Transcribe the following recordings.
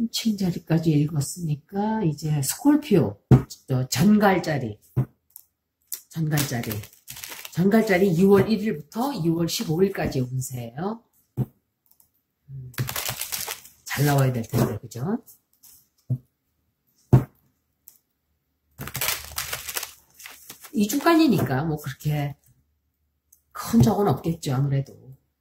칭자리까지 읽었으니까 이제 스콜피오 전갈자리 6월 1일부터 6월 15일까지 운세예요. 잘 나와야 될 텐데, 그죠? 이 주간이니까 뭐 그렇게 큰 적은 없겠죠, 아무래도.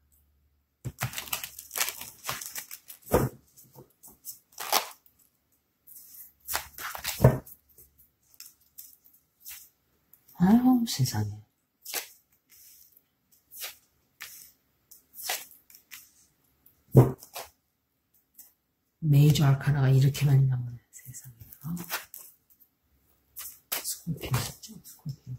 아유, 세상에. 메이저 아카나가 이렇게 많이 나오네, 세상에. 스콜피오였죠, 스콜피오.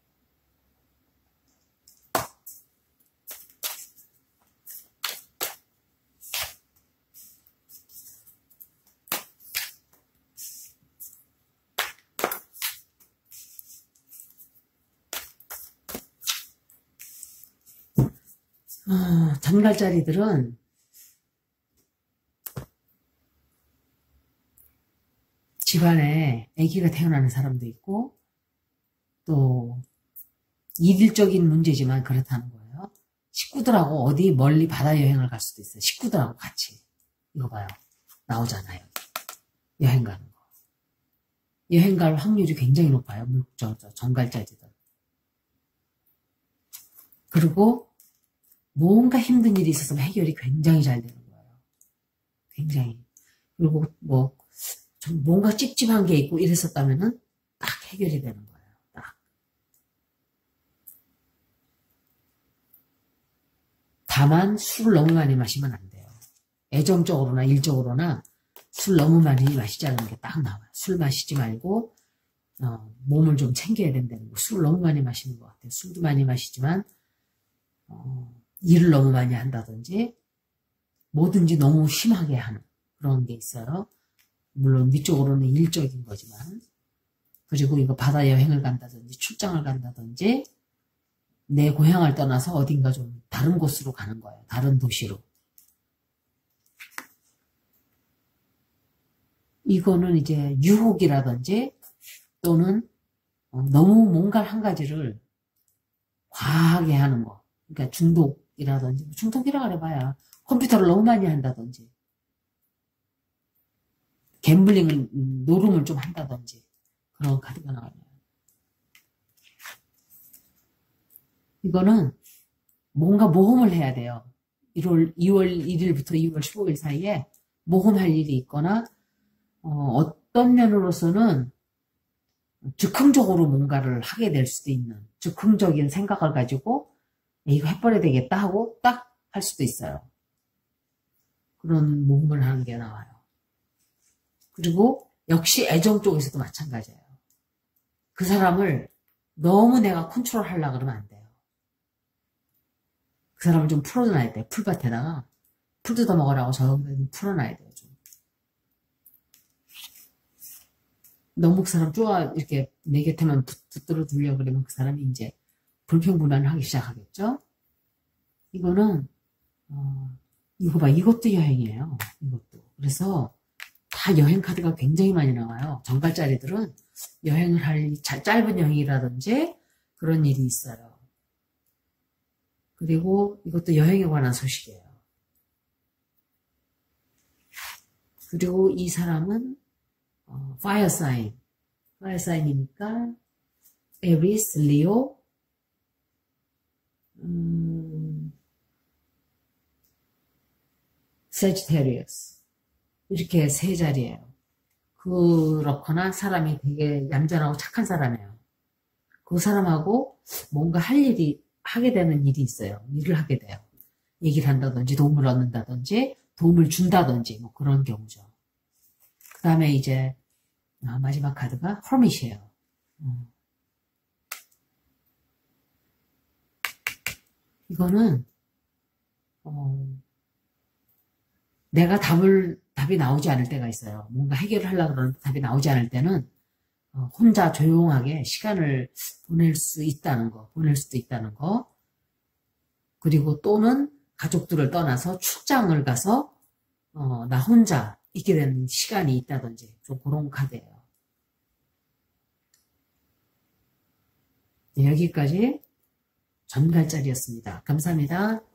전갈자리들은 집안에 아기가 태어나는 사람도 있고 또 일적인 문제지만 그렇다는 거예요. 식구들하고 어디 멀리 바다 여행을 갈 수도 있어요. 식구들하고 같이. 이거 봐요. 나오잖아요. 여행 가는 거. 여행 갈 확률이 굉장히 높아요. 전갈자리들. 그리고 뭔가 힘든 일이 있었으면 해결이 굉장히 잘 되는 거예요. 굉장히. 그리고 뭐 좀 뭔가 찝찝한 게 있고 이랬었다면은 딱 해결이 되는 거예요. 딱. 다만 술을 너무 많이 마시면 안 돼요. 애정적으로나 일적으로나 술 너무 많이 마시지 않는 게 딱 나와요. 술 마시지 말고 몸을 좀 챙겨야 된다는 거. 술을 너무 많이 마시는 것 같아요. 술도 많이 마시지만 일을 너무 많이 한다든지 뭐든지 너무 심하게 하는 그런 게 있어요. 물론 위쪽으로는 일적인 거지만. 그리고 이거 바다 여행을 간다든지 출장을 간다든지 내 고향을 떠나서 어딘가 좀 다른 곳으로 가는 거예요. 다른 도시로. 이거는 이제 유혹이라든지 또는 너무 뭔가 한 가지를 과하게 하는 거. 그러니까 중독이라든지 중독이라 그래봐야 컴퓨터를 너무 많이 한다든지 갬블링을 노름을 좀 한다든지 그런 카드가 나와요. 이거는 뭔가 모험을 해야 돼요. 2월 1일부터 2월 15일 사이에 모험할 일이 있거나 어떤 면으로서는 즉흥적으로 뭔가를 하게 될 수도 있는 즉흥적인 생각을 가지고 이거 해버려야 되겠다 하고 딱 할 수도 있어요. 그런 모험을 하는 게 나와요. 그리고 역시 애정 쪽에서도 마찬가지예요. 그 사람을 너무 내가 컨트롤하려고 그러면 안 돼요. 그 사람을 좀 풀어놔야 돼요. 풀밭에다가 풀 뜯어 먹으라고 저기다 풀어놔야 돼요. 좀. 너무 그 사람 이렇게 내 곁에만 붙들어 두려고 그러면 그 사람이 이제 불평불만을 하기 시작하겠죠. 이거는 이거 봐, 이것도 여행이에요. 이것도. 그래서 다 여행 카드가 굉장히 많이 나와요. 전갈자리들은 여행을 할 짧은 여행이라든지 그런 일이 있어요. 그리고 이것도 여행에 관한 소식이에요. 그리고 이 사람은 파이어 사인이니까 에리스, 리오, 세지테리어스 이렇게 세 자리예요. 그렇거나 사람이 되게 얌전하고 착한 사람이에요. 그 사람하고 뭔가 하게 되는 일이 있어요. 일을 하게 돼요. 얘기를 한다든지 도움을 얻는다든지 도움을 준다든지 뭐 그런 경우죠. 그 다음에 이제 마지막 카드가 허밋이에요. 이거는 내가 답이 나오지 않을 때가 있어요. 뭔가 해결을 하려고 그러는데 답이 나오지 않을 때는 혼자 조용하게 시간을 보낼 수도 있다는 거. 그리고 또는 가족들을 떠나서 출장을 가서 나 혼자 있게 되는 시간이 있다든지 좀 그런 카드예요. 네, 여기까지 전갈짜리였습니다. 감사합니다.